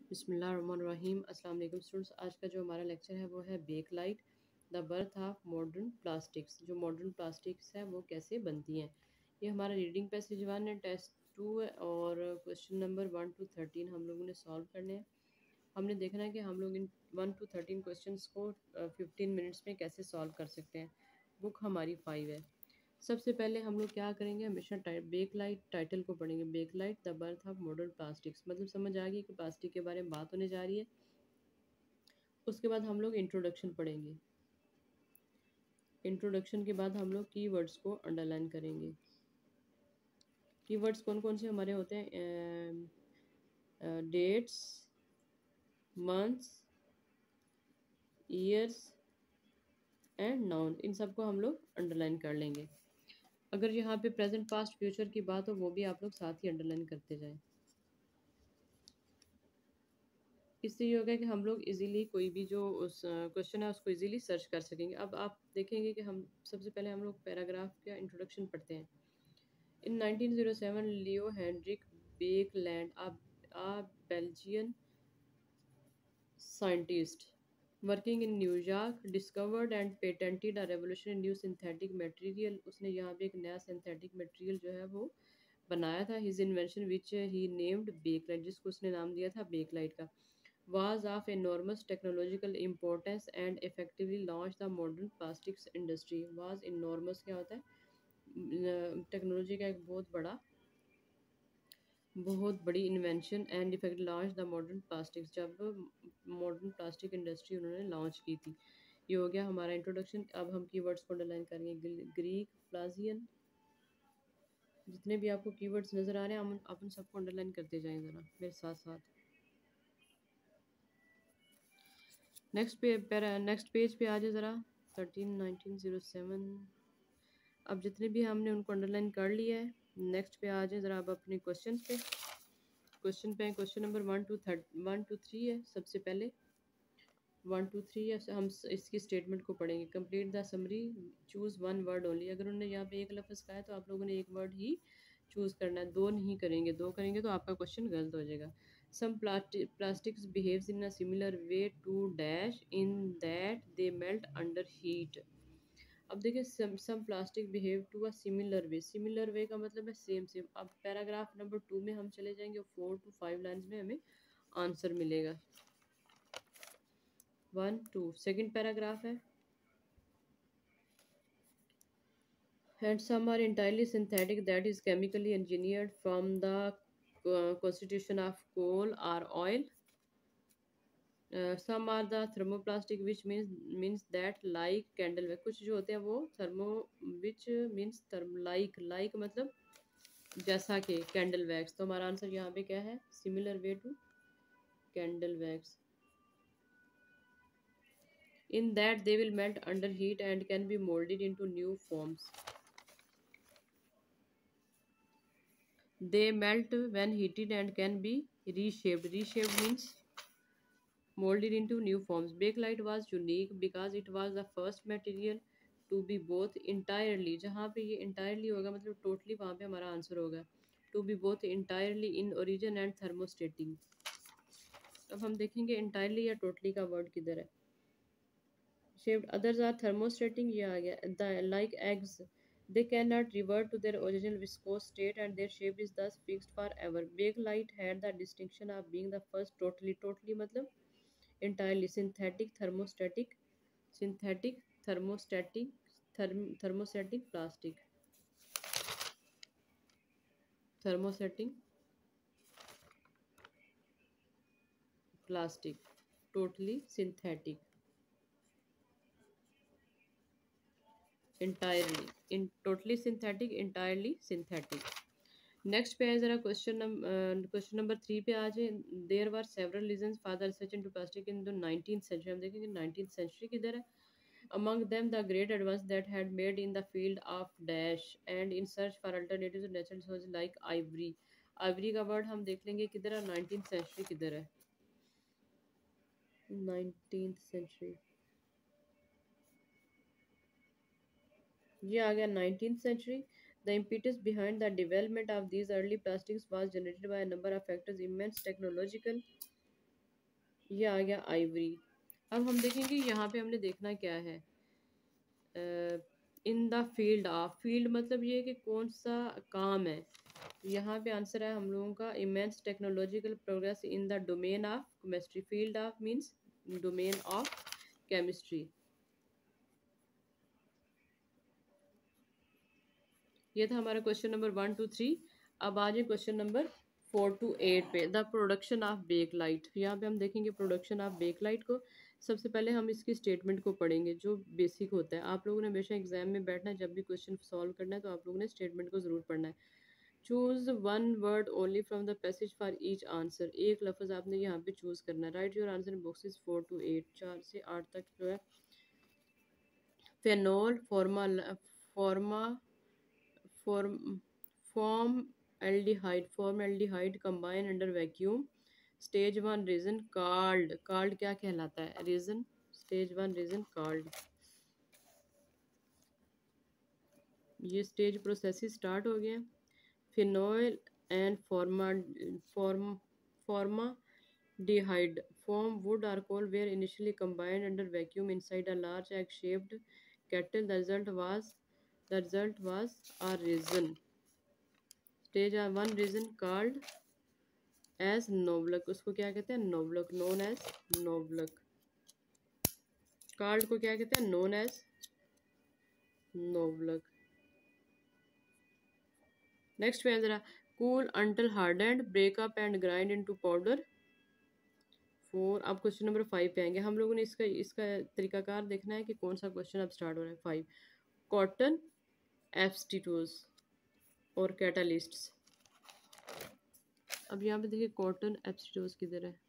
बिस्मिल्लाहिर्रहमानिर्रहीम। अस्सलाम वालेकुम स्टूडेंट्स। आज का जो हमारा लेक्चर है वो है Bakelite the birth of modern plastics. जो मॉडर्न प्लास्टिक्स है वो कैसे बनती हैं। ये हमारा रीडिंग पैसेज 1 है, टेस्ट 2 है और क्वेश्चन नंबर 1 to 13 हम लोगों ने सॉल्व करने हैं। हमने देखना है कि हम लोग इन 1 to 13 क्वेश्चंस को 15 मिनट्स में कैसे सॉल्व कर सकते हैं। बुक हमारी 5 है। सबसे पहले हम लोग क्या करेंगे, हमेशा बेकलाइट टाइटल को पढ़ेंगे। Bakelite the birth of modern plastics, मतलब समझ आ गई कि प्लास्टिक के बारे में बात होने जा रही है। उसके बाद हम लोग इंट्रोडक्शन पढ़ेंगे। इंट्रोडक्शन के बाद हम लोग कीवर्ड्स को अंडरलाइन करेंगे। कीवर्ड्स कौन कौन से हमारे होते हैं? Dates, months, years and noun, इन सबको हम लोग अंडरलाइन कर लेंगे। अगर यहाँ पे प्रेजेंट पास्ट फ्यूचर की बात हो वो भी आप लोग साथ ही अंडरलाइन करते जाएं। इससे ये होगा कि हम लोग इजीली कोई भी जो उस क्वेश्चन है उसको इजीली सर्च कर सकेंगे। अब आप देखेंगे कि हम सबसे पहले हम लोग पैराग्राफ का इंट्रोडक्शन पढ़ते हैं। In 1907 Leo Hendrik Baekeland, a Belgian scientist working in New York discovered and patented a revolutionary new synthetic material। उसने यहाँ पे एक नया सिंथेटिक मटेरियल जो है वो बनाया था। His invention which he named Bakelite, जिसको उसने नाम दिया था बेकलाइट का, was of enormous technological importance and effectively launched the modern plastics industry। was enormous क्या होता है? टेक्नोलॉजी का एक बहुत बड़ी invention and effect launch the modern plastics, जब मॉडर्न प्लास्टिक इंडस्ट्री उन्होंने लॉन्च की थी। ये हो गया हमारा इंट्रोडक्शन। अब हम कीवर्ड्स को अंडरलाइन करेंगे। ग्रीक, प्लाजियन, जितने भी आपको कीवर्ड्स नज़र आ रहे हैं आप उन सबको अंडरलाइन करते जाएं ज़रा मेरे साथ साथ। नेक्स्ट पेज पे आ जाए ज़रा। 13/1907। अब जितने भी हमने उनको अंडरलाइन कर लिया है, नेक्स्ट पे आ जाए ज़रा। अब अपने क्वेश्चन नंबर 1 to 3 है। सबसे पहले 1 to 3 है, हम इसकी स्टेटमेंट को पढ़ेंगे। Complete the summary, choose one word only. अगर उन्होंने यहाँ पे एक लफ्ज़ कहा है तो आप लोगों ने एक वर्ड ही चूज़ करना है, दो नहीं करेंगे। दो करेंगे तो आपका क्वेश्चन गलत हो जाएगा। सम plastics behaves in a similar way to dash in that they melt under heat। अब देखिए, some plastic behave to a similar way. Similar way का मतलब है सेम सेम। अब पैराग्राफ नंबर 2 में हम चले जाएंगे। 4 to 5 लाइन्स में हमें आंसर मिलेगा। 1 2 सेकेंड पैराग्राफ है। And some are entirely synthetic, that is chemically engineered from the constitution of coal or oil। some are the thermoplastic which means that like candle wax। कुछ जो होते हैं वो thermo which means like मतलब जैसा कि candle wax. तो हमारा आंसर यहाँ पे क्या है? Similar way to candle wax. In that they will melt under heat and can be moulded into new forms. They melt when heated and can be reshaped। reshaped means molded into new forms। Bakelite was unique because it was the first material to be both entirely, जहाँ पे ये entirely होगा मतलब totally, वहाँ पे हमारा answer होगा to be both entirely in origin and thermostatic। अब हम देखेंगे entirely या totally का वर्ड किधर है। Shaped, others are thermostatic, ये आ गया। The like eggs, they cannot revert to their original viscose state and their shape is thus fixed forever। Bakelite had the distinction of being the first totally मतलब entirely synthetic thermostatic plastic totally synthetic entirely in totally synthetic entirely synthetic। Next पे है ज़रा question number 3 पे आ जाए। There were several reasons for the research into plastic in the 19th century. हम देखेंगे 19th century किधर है। among them the great advance that had made in the field of dash and in search for alternatives to natural resources like ivory। ivory का word हम देख लेंगे किधर है। 19th सेंचुरी किधर है? 19th सेंचुरी ये आ गया 19th century। The impetus behind the development of these early plastics was generated by a number of factors: immense technological ये आ गया आइवरी। अब हम देखेंगे यहाँ पे हमने देखना क्या है। In the field of, field मतलब ये कि कौन सा काम है। यहाँ पे आंसर है हम लोगों का immense technological progress in the domain of chemistry. Field of means domain of chemistry. ये था हमारा क्वेश्चन नंबर 1 2 3। अब आ जाए क्वेश्चन नंबर 4 to 8 पे। The production of Bakelite. यहाँ पे हम देखेंगे प्रोडक्शन ऑफ बेक लाइट को। सबसे पहले हम इसकी स्टेटमेंट को पढ़ेंगे जो बेसिक होता है। आप लोगों ने हमेशा एग्जाम में बैठना है, जब भी क्वेश्चन सॉल्व करना है तो आप लोगों ने स्टेटमेंट को ज़रूर पढ़ना है। Choose one word only from the passage for each answer. एक लफ्ज़ आपने यहाँ पे चूज़ करना है। Write your answer in boxes 4 to 8, 4 से 8 तक जो है। फेनोल, फॉर्मा form formaldehyde combine under vacuum. Stage 1 reason called क्या कहलाता है? reason, stage 1 reason called। ये स्टेज प्रोसेस स्टार्ट हो गया। फिनोल एंड formaldehyde form wood or coal were initially combined under vacuum inside a large egg-shaped kettle. The result was a resin। Stage 1 resin called as novolac, उसको क्या कहते हैं? Novolac, known as novolac. Card को क्या कहते हैं? Known as नोबलक। नेक्स्ट पे जरा, cool until hardened, break up and grind into powder. 4। अब क्वेश्चन नंबर 5 पे आएंगे। हम लोगों ने इसका इसका तरीकाकार देखना है कि कौन सा क्वेश्चन अब स्टार्ट हो रहा है। 5 कॉटन एब्स्टिट्यूज और कैटालिस्ट्स। अब यहाँ पे देखिए कॉटन एब्स्टिट्यूज किधर है?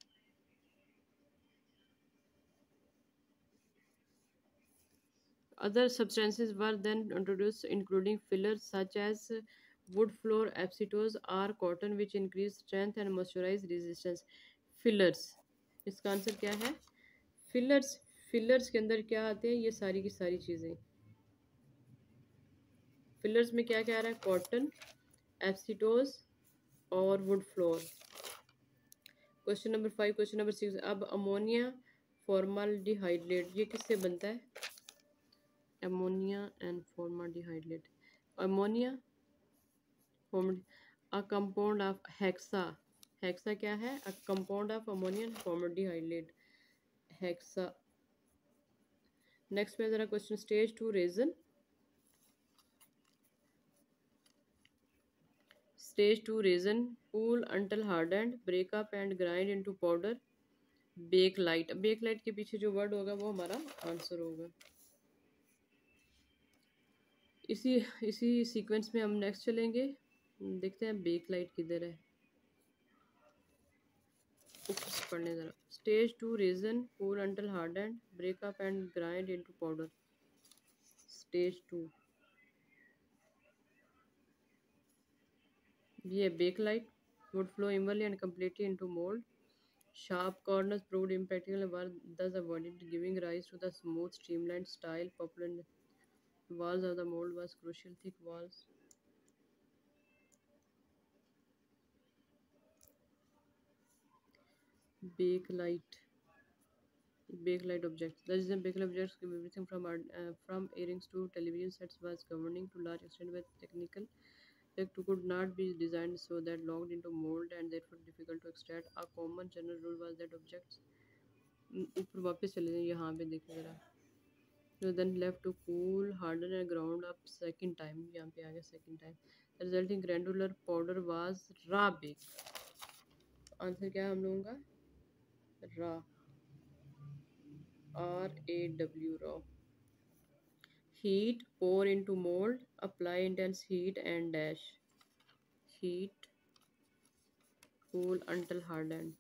Other substances were then introduced, including fillers such as wood floor acetose or cotton, which increase strength and moisturize resistance। Fillers, इसका आंसर क्या है? फिलर्स। फिलर्स के अंदर क्या आते हैं? ये सारी की सारी चीज़ें। फिलर्स में क्या क्या आ रहा है? कॉटन, एप्सिटोज और wood flour. Question number 5। Question number 6। अब अमोनिया फॉर्मल्डिहाइड, ये किससे बनता है? Ammonia and formaldehyde. Ammonia a compound of hexa। Hexa क्या है? a compound of ammonia and formaldehyde। Hexa. Next में जरा question stage 2 resin. Stage 2 resin cool until hardened, break up and grind into powder. Bakelite, Bakelite के पीछे जो word होगा वो हमारा आंसर होगा। इसी इसी सीक्वेंस में हम नेक्स्ट चलेंगे। देखते हैं बेक लाइट किधर है। पढ़ने जरा। Stage 2 resin cool until hardened, break up and grind into powder. Stage 2 ये Bakelite would flow evenly and completely into mold. Sharp corners proved impractical and were thus avoided, giving rise to the smooth, streamlined style popular in the walls of the mold was crucial. Thick walls. Bakelite. Bakelite objects. The reason bakelite objects give everything from earrings to television sets was governing to large extent by technical that could not be designed so that locked into mold and therefore difficult to extract. A common general rule was that objects ऊपर वापस चले जाए, यहाँ पे देखिए ज़रा। So then left to cool, harden and ground up second time। यहाँ पे आ गया second time। The resulting granular powder was raw bake। Answer क्या है हम लोगों का? raw, RAW, raw। Heat, pour into mold, apply intense heat and dash। Heat, cool until hardened।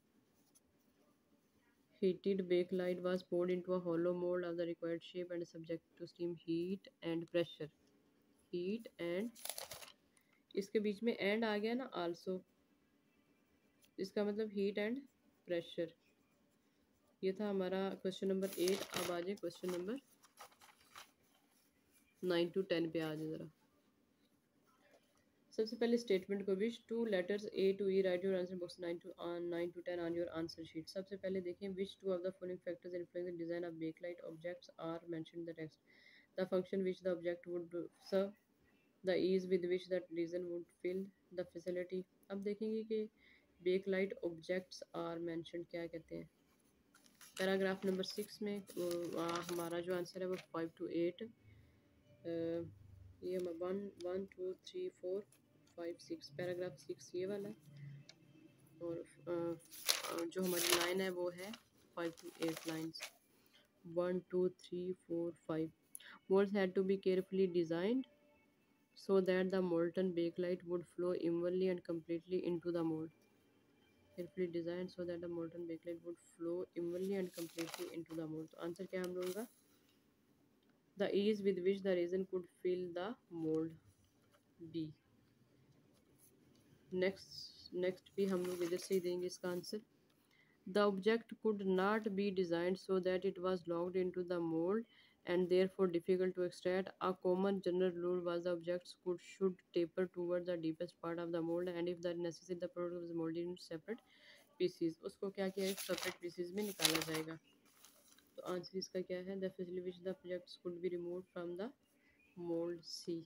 Heated bakelite was poured into a hollow mold of the required shape and subject to steam, heat and pressure। Heat and, इसके बीच में and आ गया ना also, इसका मतलब heat and pressure. ये था हमारा question number 8। अब आ जाए क्वेश्चन नंबर 9 to 10 पे आ जाए ज़रा। सबसे पहले स्टेटमेंट को which two letters A to E write your answer box 9 to 10 on your answer sheet. सबसे पहले देखें which two of the following factors influence the design of Bakelite objects are mentioned in the text. The function which the object would serve, the ease with which that resin would fill, the facility. अब देखेंगे कि Bakelite objects are mentioned क्या कहते हैं। Paragraph number 6 में हमारा जो answer है वो 5 to 8, ये 1 1 2 3 4 5 6, पैराग्राफ 6 ये वाला है। और जो हमारी लाइन है वो है 5 to 8 lines. 1 2 3 4 5 molds had to be carefully designed so that the molten bakelite would flow evenly and completely into the mold. Carefully designed so that the molten bakelite would flow evenly and completely into the mold। तो answer क्या हम लोगों का, the ease with which the resin could fill the mold, B। Next भी हम लोग इधर से ही देंगे इसका answer. The object could not be designed so that it was locked into the mold and therefore difficult to extract. A common general rule was the objects should taper toward the deepest part of the mold, and if that necessary, the product was molded in separate pieces। उसको क्या किया है, separate pieces में निकाला जाएगा। तो answer इसका क्या है, the facility which the objects could be removed from the mold, C।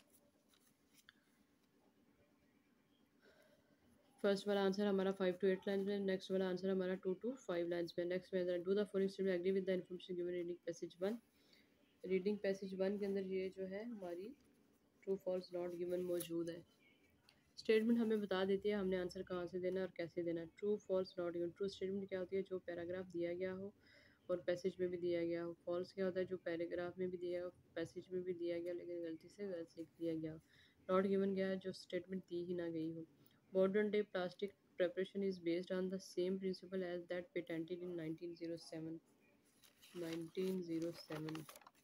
First वाला आंसर हमारा 5 to 8 लाइन्स में, नेक्स्ट वाला आंसर हमारा 2 to 5 लाइन्स में। नेक्स्ट में do the following statement agree with the information given reading passage 1। Reading passage 1 के अंदर ये जो है हमारी ट्रू फॉल्स नॉट गिवन मौजूद है। स्टेटमेंट हमें बता देती है हमने आंसर कहाँ से देना है और कैसे देना है। True false not given, true statement क्या होती है, जो पैराग्राफ दिया गया हो और पैसेज में भी दिया गया हो। फॉल्स क्या होता है, जो पैराग्राफ में भी दिया हो पैसेज में भी दिया गया लेकिन गलती से गलत लिख दिया गया हो। नॉट गिवन गया है, जो स्टेटमेंट दी ही ना गई हो। Modern day plastic preparation is based on the same principle as that patented in 1907। 1907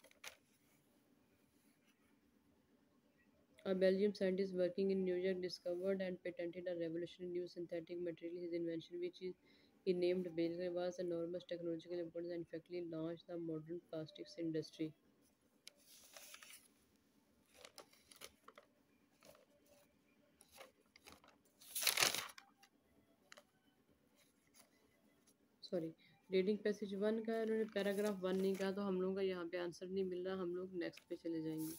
A Belgian scientist working in New York discovered and patented a revolutionary new synthetic material. His invention, which he named Bakelite, was enormous technological importance and effectively launched the modern plastics industry। Sorry, reading passage 1 का है, उन्होंने paragraph 1 नहीं कहा, तो हम लोगों का यहाँ पे आंसर नहीं मिल रहा, हम लोग नेक्स्ट पे चले जाएंगे।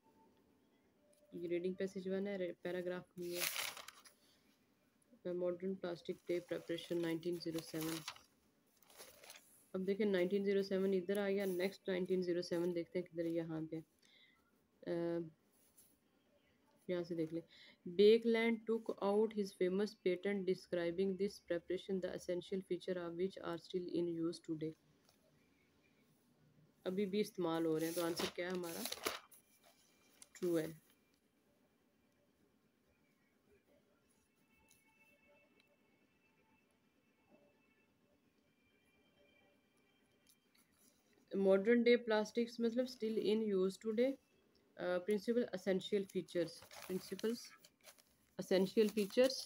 ये रीडिंग पैसेज 1 है, पैराग्राफ नहीं है। Modern plastic tape preparation 1907। अब देखें 1907 इधर आ गया, नेक्स्ट 1907 देखते हैं किधर, यहाँ पे यहाँ से देख लें। Baekeland took out his famous patent describing this preparation, the essential feature of which are still in use today. अभी भी इस्तेमाल हो रहे हैं, तो आंसर क्या है हमारा, ट्रू है। मॉडर्न डे प्लास्टिक्स मतलब still in use today. Principal essential features, principles essential features.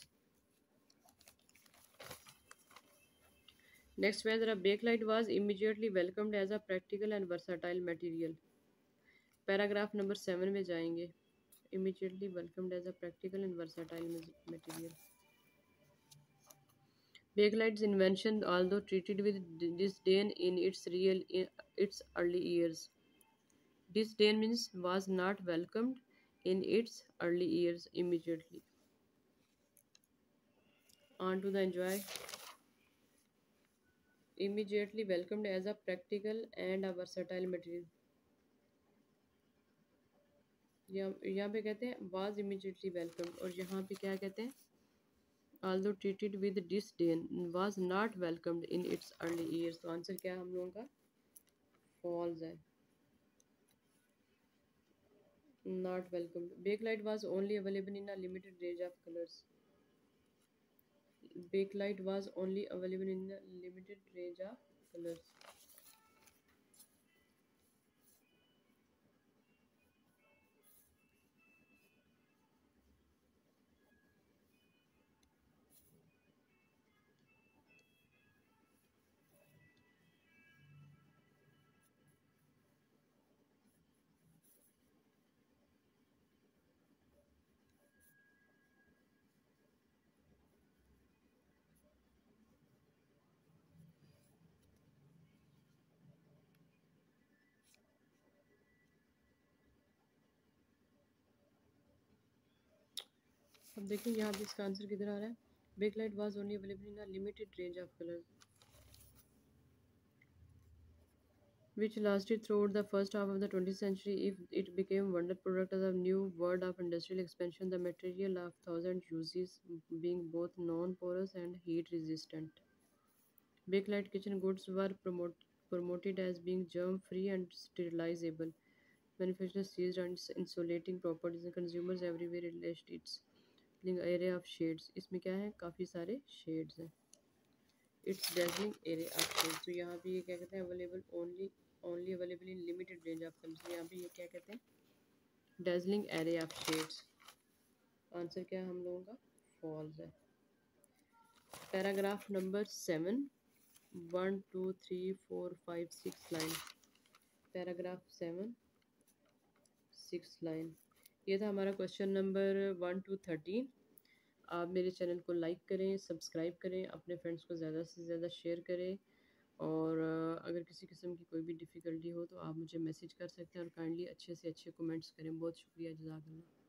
Next में जरा Bakelite was immediately welcomed as a practical and versatile material. Paragraph number 7 में जाएंगे। Immediately welcomed as a practical and versatile material. Bakelite's invention, although treated with disdain in its early years, disdain means was not welcomed in its early years immediately. On to the enjoy. Immediately welcomed as a practical and a versatile material. यहाँ पे कहते हैं was immediately welcomed, और यहाँ पे क्या कहते हैं, although treated with disdain was not welcomed in its early years। तो आंसर क्या है हम लोगों का, false है, not welcomed। Bakelite was only available in a limited range of colors। Bakelite was only available in a limited range of colors। अब देखिए यहाँ भी इसका आंसर किधर आ रहा है। Bakelite was only available in a limited range of colours which lasted throughout the first half of the 20th century. If it became wonder product as a new word of industrial expansion, the material of thousand uses being both non-porous and heat resistant. Bakelite kitchen goods were promoted as being germ-free and sterilizable. Manufacturers seized on its insulating properties and consumers everywhere relished its array of shades. इसमें क्या है, काफ़ी सारे shades हैं. Its dazzling array of shades. तो यहाँ पे ये क्या कहते हैं, available only available in limited range of colours. यहाँ पे ये क्या कहते हैं, dazzling array of shades. Answer क्या है हम लोगों का, फॉल्स है. Paragraph number 7, 1 2 3 4 5 6 line. Paragraph 7 6 line. ये था हमारा क्वेश्चन नंबर 1 to 13. आप मेरे चैनल को लाइक करें, सब्सक्राइब करें, अपने फ्रेंड्स को ज़्यादा से ज़्यादा शेयर करें. और अगर किसी किस्म की कोई भी डिफ़िकल्टी हो तो आप मुझे मैसेज कर सकते हैं और काइंडली अच्छे से अच्छे कमेंट्स करें. बहुत शुक्रिया, जज़ाकल्लाह.